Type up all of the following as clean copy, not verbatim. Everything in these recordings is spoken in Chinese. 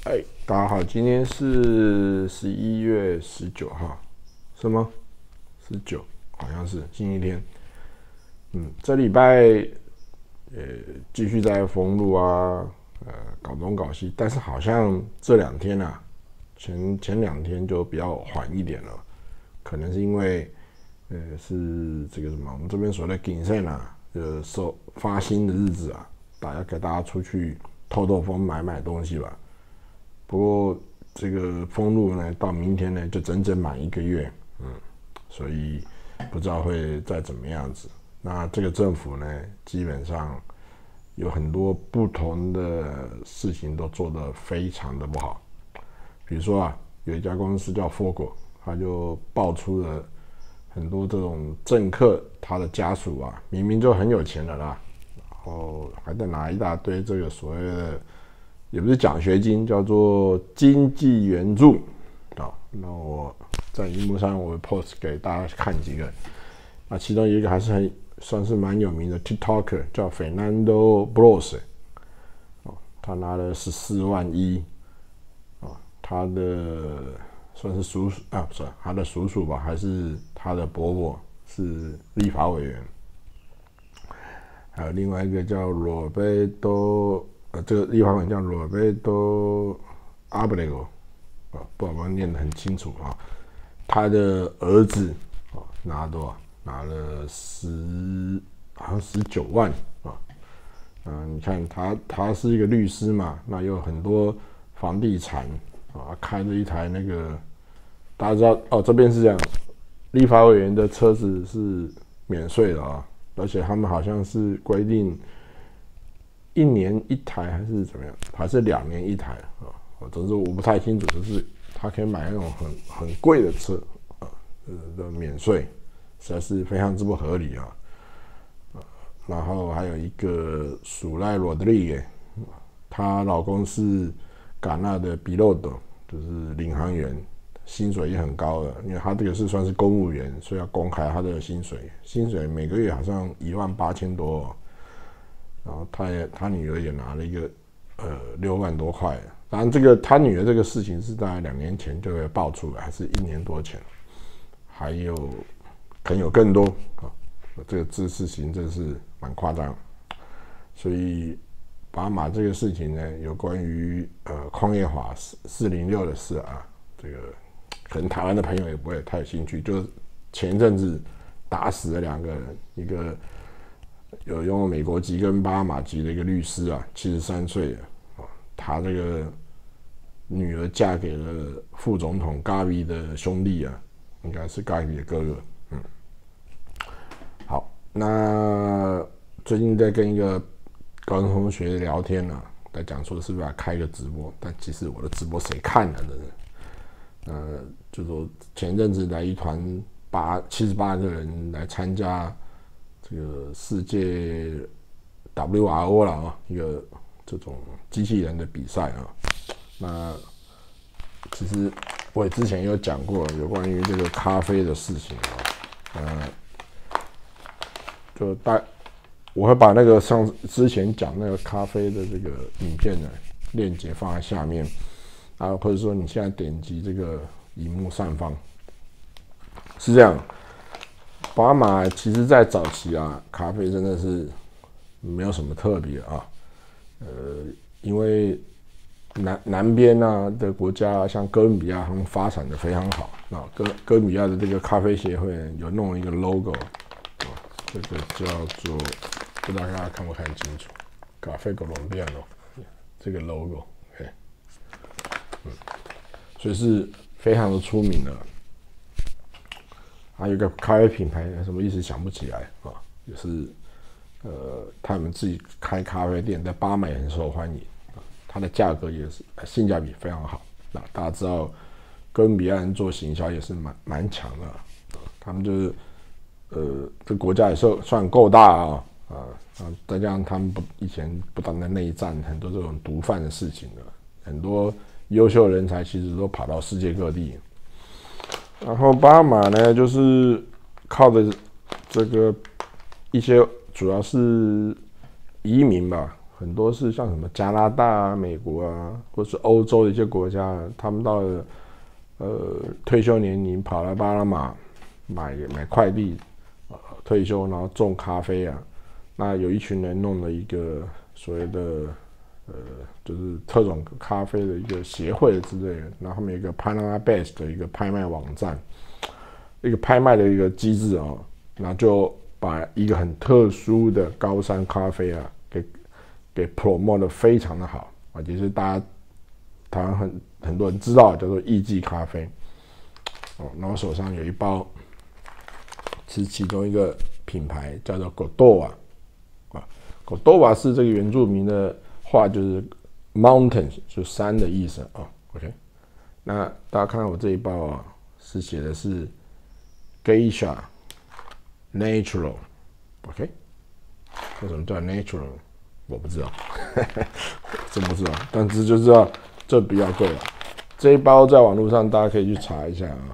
大家好，今天是11月19号，是吗？19，好像是星期天。这礼拜继续在封路啊，搞东搞西，但是好像这两天啊，前两天就比较缓一点了，可能是因为是这个什么，我们这边所谓的谨慎啊，发薪的日子啊，给大家出去透风买东西吧。不过这个封路呢，到明天呢就整整满1个月，所以不知道会再怎么样子。那这个政府呢，基本上有很多不同的事情都做得非常的不好。比如说啊，有一家公司叫 Fogo， 他就爆出了很多这种政客他的家属啊，明明就很有钱的啦，然后还在拿一大堆这个所谓的。也不是奖学金，叫做经济援助啊。那我在荧幕上我会 post 给大家看几个。那其中一个还是算是蛮有名的 TikToker， 叫 Fernando Bros。他拿了14万1，他的算是叔叔啊，不是他的叔叔吧，还是他的伯伯是立法委员。还有另外一个叫罗贝多。这个立法委员叫罗贝多阿布雷戈，不知道我念得很清楚啊。他的儿子拿了多少？拿了好像19万啊。你看他是一个律师嘛，那有很多房地产啊，开着一台那个，大家知道哦，这边是这样，立法委员的车子是免税的啊，而且他们好像是规定。1年1台还是怎么样？还是2年1台啊？总之我不太清楚，就是他可以买那种很贵的车的免税，实在是非常之不合理啊。然后还有一个苏赖罗德利耶，她老公是戛纳的比洛多，就是领航员，薪水也很高的，因为他这个是算是公务员，所以要公开他的薪水每个月好像18000多。然后他女儿也拿了一个6万多块，当然这个他女儿这个事情是在2年前就会爆出来，还是1年多前，还有可能有更多啊，这个事情真是蛮夸张，所以巴哈马这个事情呢，有关于矿业法406的事啊，这个可能台湾的朋友也不会太有兴趣，就是前一阵子打死了2个人，一个。有拥有美国籍跟巴哈马籍的一个律师啊，73岁了，他这个女儿嫁给了副总统嘎比的兄弟啊，应该是嘎比的哥哥。好，那最近在跟一个高中同学聊天啊，在讲说是不是要开个直播，但其实我的直播谁看呢？就说前阵子来一团78个人来参加。这个世界 WRO 啦啊，一个这种机器人的比赛啊。那其实我也之前有讲过有关于这个咖啡的事情啊。我会把那个之前讲那个咖啡的这个影片的链接放在下面啊，或者说你现在点击这个荧幕上方，是这样。巴哈马其实在早期啊，咖啡真的是没有什么特别啊，因为南边啊的国家，像哥伦比亚，他们发展的非常好。那哥伦比亚的这个咖啡协会有弄了一个 logo， 这个叫做不知道大家看不看清楚，咖啡哥伦比亚这个 logo， 所以是非常的出名的。还有一个咖啡品牌，什么意思想不起来啊？就是他们自己开咖啡店，在巴哈马也很受欢迎，它的价格也是性价比非常好。那大家知道，哥伦比亚人做行销也是蛮强的，他们就是这国家也算够大啊，再加上他们以前不断的内战，很多这种毒贩的事情的，很多优秀人才其实都跑到世界各地。然后巴哈马呢，就是靠着这个一些主要是移民吧， 很多是像什么加拿大啊、美国啊，或是欧洲的一些国家，他们到了退休年龄跑来巴拿马买块地，退休然后种咖啡啊。那有一群人弄了一个所谓的就是特种咖啡的一个协会之类的，然后他们有一个 Panama Base 的一个拍卖网站，一个拍卖的一个机制啊，然后就把一个很特殊的高山咖啡啊给 promote 的非常的好啊，也是大家台湾很多人知道叫做艺伎咖啡哦。然后手上有一包是其中一个品牌叫做 Godowa 啊 ，Godowa 是这个原住民的话就是 mountains 就山的意思啊。OK， 那大家看到我这一包啊，是写的是 Geisha Natural，OK， 为什么叫 Natural？我不知道，真不知道，但是就知道这比较贵了。这一包在网络上大家可以去查一下啊，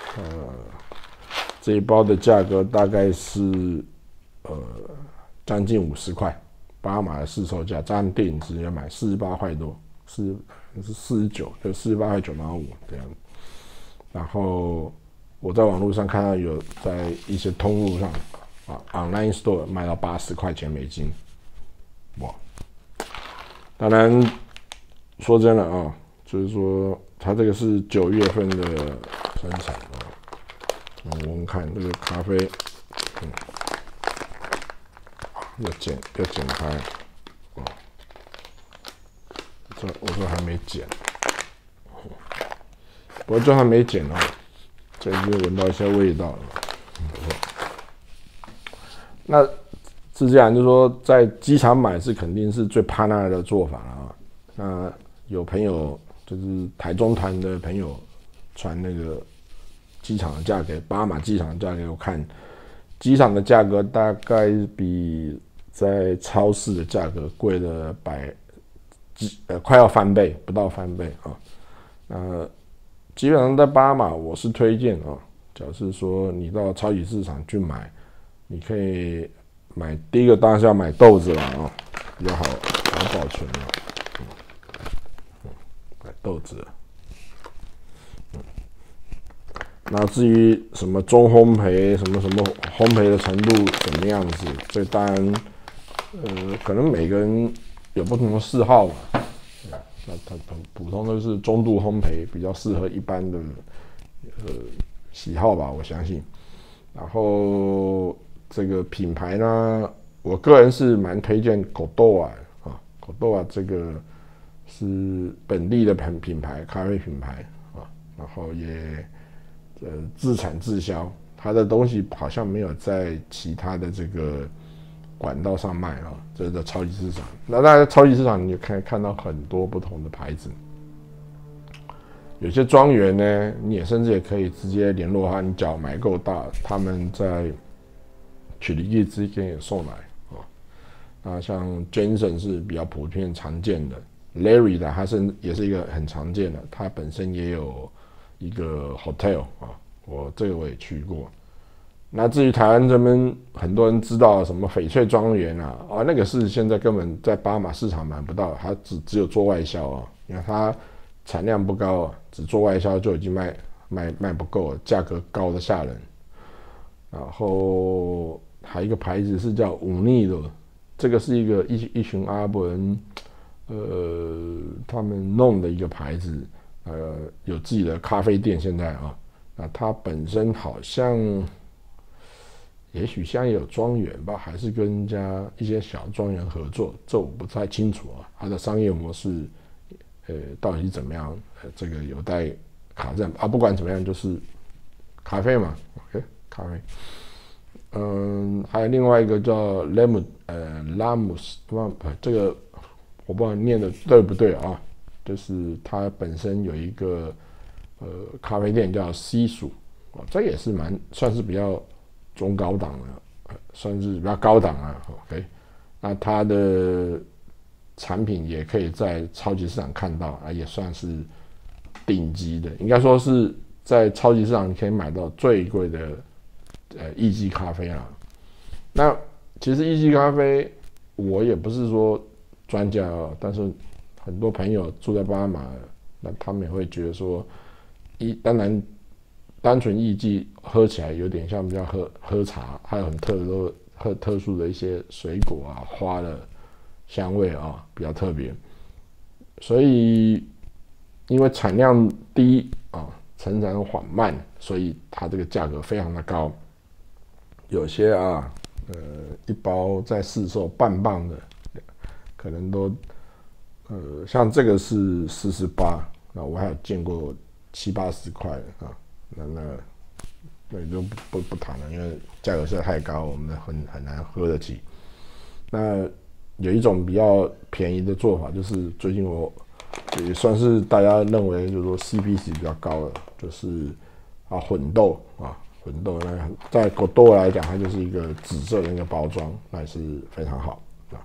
这一包的价格大概是将近50块，巴拿马的市售价，加上电影直接买48块多，是49，就48块9毛5这样。然后我在网络上看到有在一些通路上啊 ，online store 卖到80块钱美金。哇，当然说真的啊，就是说它这个是9月份的生产啊。我们看这个咖啡，要剪开，我这还没剪，不过就还没剪啊，这已经闻到一些味道了，不错。那是这样，就是说在机场买是肯定是最趴那的做法了啊。那有朋友就是台中团的朋友传那个机场的价格，巴拿马机场的价格给我看，机场的价格大概比在超市的价格贵了快要翻倍，不到翻倍啊。基本上在巴拿马我是推荐啊，假设说你到超级市场去买，你可以买第一个当然是要买豆子了啊，比较好保存了。买豆子。那至于什么中烘焙，什么烘焙的程度怎么样子，这当然可能每个人有不同的嗜好嘛。那它普通都是中度烘焙，比较适合一般的喜好吧，我相信。然后这个品牌呢，我个人是蛮推荐Godowa啊，Godowa这个是本地的品牌，咖啡品牌啊，然后也自产自销，它的东西好像没有在其他的这个管道上卖啊，这是在超级市场。那大家超级市场你就可以看到很多不同的牌子，有些庄园呢，你也甚至也可以直接联络他，你只要买够大，他们在取的日之间也送来啊。那像 Jensen 是比较普遍常见的 ，Larry 的它也是一个很常见的，它本身也有一个 hotel 啊，这个我也去过。那至于台湾这边很多人知道什么翡翠庄园啊，那个是现在根本在巴拿马市场买不到，它只有做外销啊，因为它产量不高啊，只做外销就已经卖不够了，价格高的吓人。然后还有一个牌子是叫忤逆的，这个是一群阿拉伯人，他们弄的一个牌子，有自己的咖啡店现在啊，那它本身好像。也许现在也有庄园吧，还是跟人家一些小庄园合作，这我不太清楚啊。它的商业模式，到底是怎么样？这个有待考证啊。不管怎么样，就是咖啡嘛 ，OK， 咖啡。还有另外一个叫 Lamus， 这个我不知道念的对不对啊？就是它本身有一个咖啡店叫西蜀，这也是算是比较。中高档的，算是比较高档啊 ，OK， 那它的产品也可以在超级市场看到啊，也算是顶级的，应该说是在超级市场可以买到最贵的艺伎咖啡啦。那其实艺伎咖啡我也不是说专家但是很多朋友住在巴拿马，那他们也会觉得说，当然单纯艺妓喝起来有点像比较喝茶，还有很特殊的一些水果花的香味比较特别，所以因为产量低成长缓慢，所以它这个价格非常的高。有些一包在市售半磅的，可能都像这个是48，那我还有见过70-80块那就不谈了，因为价格实在太高，我们很难喝得起。那有一种比较便宜的做法，就是最近我也算是大家认为就是说 CP 值比较高的，就是混豆混豆那在狗豆来讲，它就是一个紫色的一个包装，那也是非常好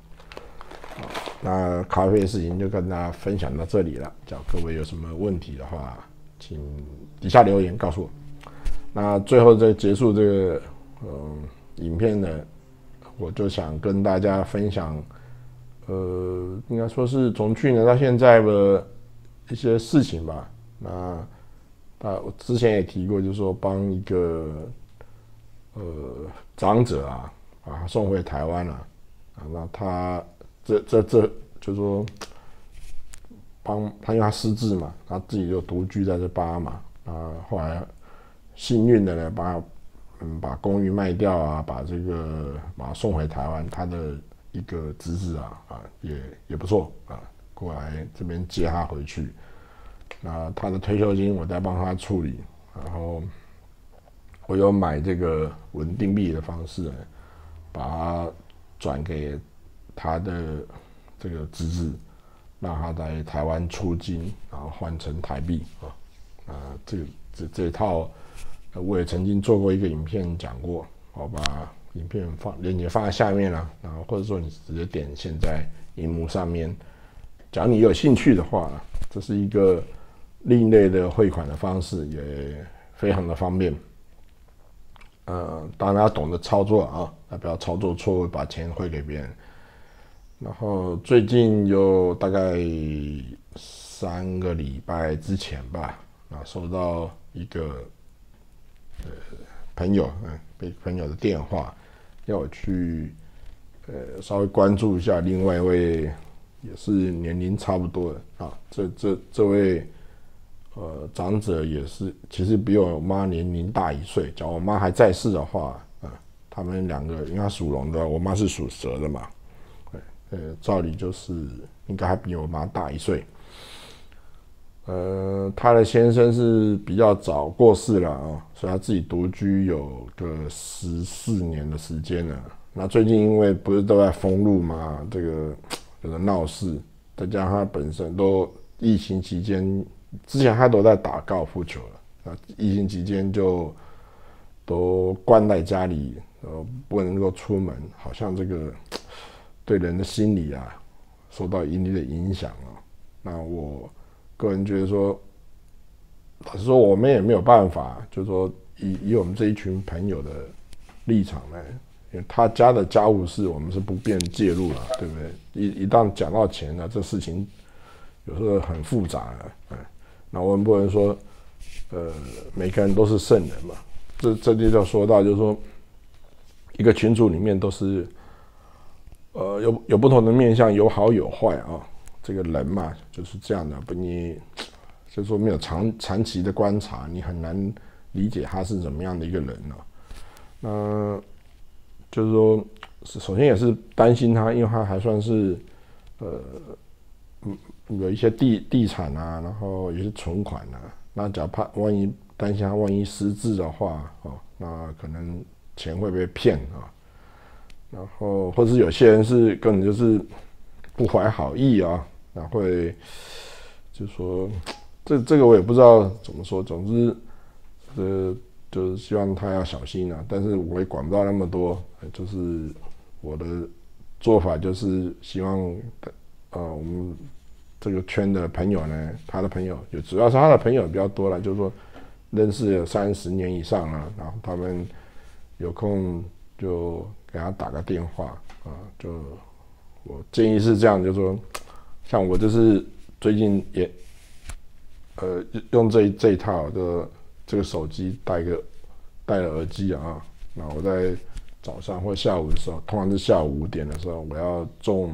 那咖啡的事情就跟大家分享到这里了，假如各位有什么问题的话，请底下留言告诉我。那最后在结束这个影片呢，我就想跟大家分享应该说是从去年到现在的一些事情吧。那我之前也提过，就是说帮一个长者把他送回台湾那他这就是说帮他，因为他失智嘛，他自己就独居在这巴拿马后来幸运的呢，把公寓卖掉把他送回台湾，他的一个侄子也不错过来这边接他回去。那他的退休金我在帮他处理，然后我有买这个稳定币的方式呢，把它转给他的这个侄子，让他在台湾出金，然后换成台币这套我也曾经做过一个影片讲过，我把影片链接放在下面然后或者说你直接点现在荧幕上面，假如你有兴趣的话，这是一个另类的汇款的方式，也非常的方便。当然要懂得操作不要操作错误把钱汇给别人。然后最近有大概3个礼拜之前吧，收到一个朋友被朋友的电话，要我去稍微关注一下另外一位也是年龄差不多的这位长者也是其实比我妈年龄大1岁，假如我妈还在世的话他们2个因为她属龙的，我妈是属蛇的嘛，照理就是应该还比我妈大1岁。他的先生是比较早过世了所以他自己独居有个14年的时间了。那最近因为不是都在封路嘛，这个闹事，再加上他本身都疫情期间，之前他都在打高尔夫球了，那疫情期间就都关在家里，不能够出门，好像这个对人的心理受到一定的影响那我个人觉得说，老实说我们也没有办法，就是说以我们这一群朋友的立场呢，因为他家的家务事我们是不便介入了，对不对？一旦讲到钱这事情有时候很复杂那我们不能说每个人都是圣人嘛。这就说到就是说，一个群组里面都是有不同的面向，有好有坏这个人嘛就是这样的，你就是说没有长期的观察，你很难理解他是怎么样的一个人那就是说，首先也是担心他，因为他还算是有一些地产然后也是存款那假如怕万一担心他万一失智的话那可能钱会被骗然后或者是有些人是根本就是不怀好意那会就是说这个我也不知道怎么说，总之就是希望他要小心但是我也管不到那么多，就是我的做法就是希望我们这个圈的朋友呢，他的朋友主要是他的朋友比较多了，就是说认识了30年以上然后他们有空就给他打个电话就我建议是这样，就是说，像我就是最近也用这一套的这个手机戴了耳机啊，那我在早上或下午的时候，通常是下午5点的时候，我要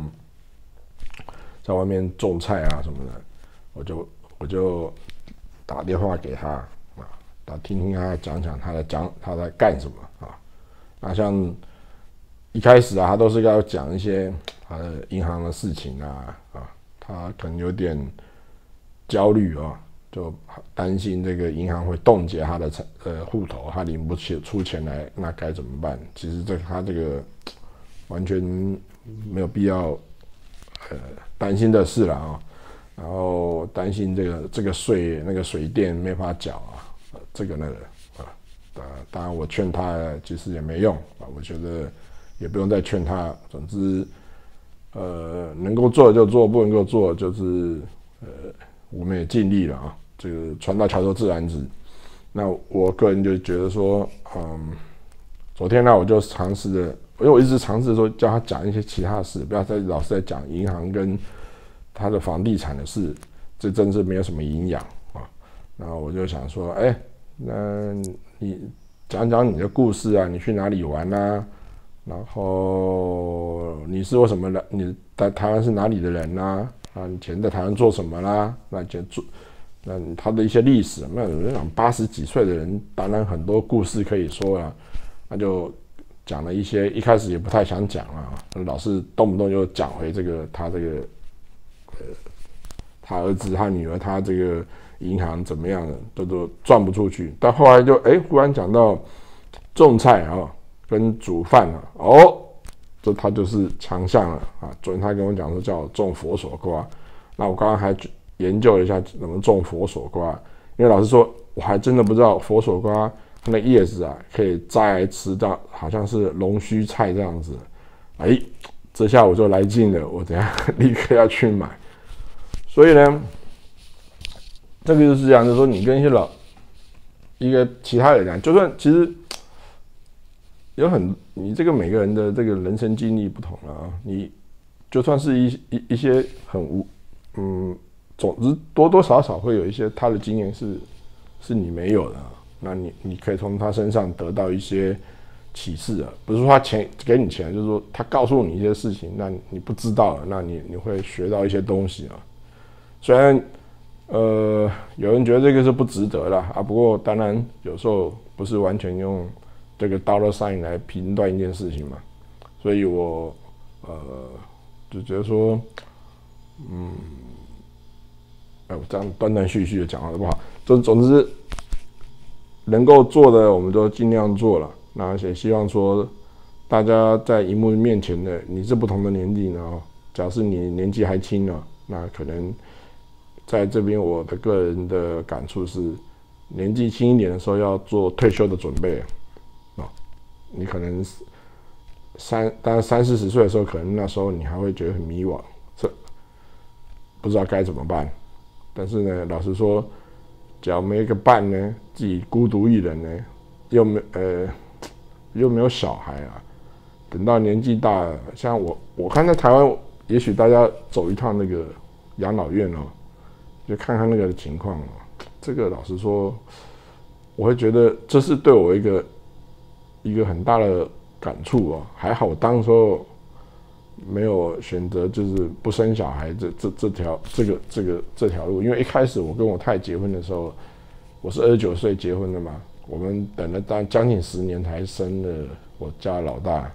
在外面种菜啊什么的，我就打电话给他啊，听听他讲他在干什么啊。那像一开始他都是要讲一些他的银行的事情他可能有点焦虑就担心这个银行会冻结他的户头，他领不出钱来，那该怎么办？其实他这个完全没有必要担心的事了然后担心这个税那个水电没法缴这个那个当然我劝他其实也没用我觉得也不用再劝他，总之能够做就做，不能够做就是我们也尽力了这个船到桥头自然直。那我个人就觉得说昨天呢我就尝试着，因为我一直尝试说叫他讲一些其他的事，不要再老是在讲银行跟他的房地产的事，这真是没有什么营养然后我就想说那你讲讲你的故事啊，你去哪里玩啊，然后你是为什么你在台湾是哪里的人啊你以前在台湾做什么啦，那他的一些历史，那有人讲80几岁的人当然很多故事可以说那就讲了一些一开始也不太想讲老是动不动就讲回他他儿子他女儿他这个银行怎么样的都赚不出去，但后来就忽然讲到种菜跟煮饭这他就是强项了昨天他跟我讲说叫我种佛手瓜，那我刚刚还研究了一下怎么种佛手瓜，因为老实说我还真的不知道佛手瓜它的叶子可以摘来吃到，好像是龙须菜这样子这下我就来劲了，我等一下立刻要去买。所以呢这个就是这样，就是说你跟一个其他人讲，就算其实你这个每个人的这个人生经历不同你就算是一些总之多多少少会有一些他的经验是你没有的那你可以从他身上得到一些启示不是说他给你钱，就是说他告诉你一些事情，那你不知道了，那你会学到一些东西虽然有人觉得这个是不值得啦不过当然有时候不是完全用这个 dollar sign 来评断一件事情嘛，所以我就觉得说我这样断断续续的讲好不好？总之能够做的我们都尽量做了，那也希望说大家在荧幕面前的你是不同的年纪呢假设你年纪还轻那可能在这边我的个人的感触是，年纪轻一点的时候要做退休的准备你可能当然30-40岁的时候，可能那时候你还会觉得很迷惘，不知道该怎么办。但是呢，老实说，只要没一个伴呢，自己孤独一人呢，又没有小孩等到年纪大了，像我看在台湾，也许大家走一趟那个养老院就看看那个情况这个老实说，我会觉得这是对我一个很大的感触还好我当时候没有选择就是不生小孩这条路，因为一开始我跟我太太结婚的时候，我是29岁结婚的嘛，我们等了将近10年才生了我家老大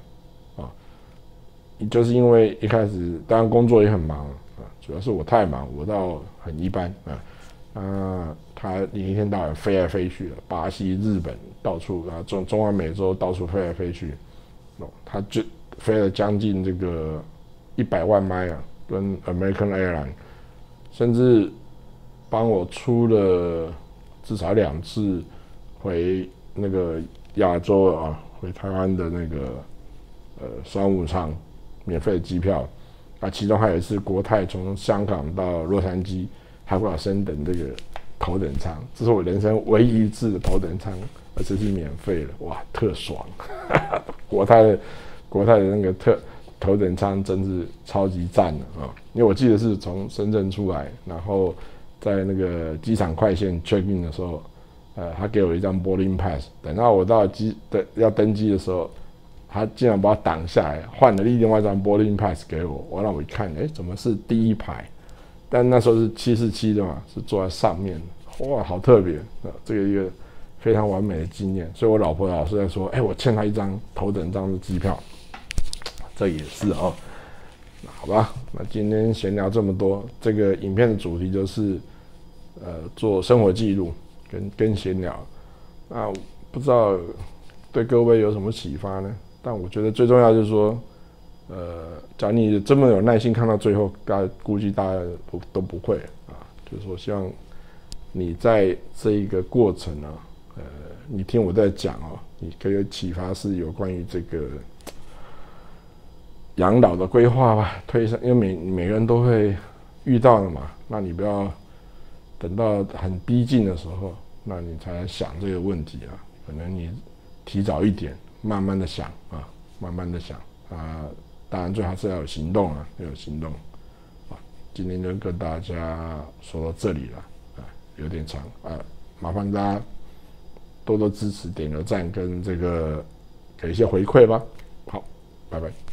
就是因为一开始当然工作也很忙主要是我太忙，我倒很一般他一天到晚飞来飞去的，巴西、日本到处中南美洲到处飞来飞去他就飞了将近这个100万迈跟 American Airlines， 甚至帮我出了至少2次回那个亚洲回台湾的那个商务舱免费的机票其中还有一次国泰从香港到洛杉矶还给我升等这个头等舱，这是我人生唯一一次的头等舱，而且是免费的，哇，特爽！国泰的那个头等舱真是超级赞的啊！因为我记得是从深圳出来，然后在那个机场快线 check in 的时候，他给我一张 boarding pass， 等到我到要登机的时候，他竟然把我挡下来，换了另外一张 boarding pass 给我。我让我一看，怎么是第一排？但那时候是747的嘛，是坐在上面的，哇，好特别啊！这个一个非常完美的经验。所以我老婆老是在说，我欠他一张头等舱的机票。这也是哦，好吧，那今天闲聊这么多，这个影片的主题就是做生活记录跟闲聊，那不知道对各位有什么启发呢？但我觉得最重要就是说，假如你这么有耐心看到最后，估计大家都不会啊，就是说希望你在这一个过程啊，你听我在讲哦，你可以启发是有关于这个养老的规划吧，因为每个人都会遇到的嘛，那你不要等到很逼近的时候，那你才来想这个问题啊。可能你提早一点，慢慢的想啊，慢慢的想啊。当然最好是要有行动啊，要有行动啊。今天就跟大家说到这里了啊，有点长啊，麻烦大家多多支持，点个赞跟这个给一些回馈吧。好，拜拜。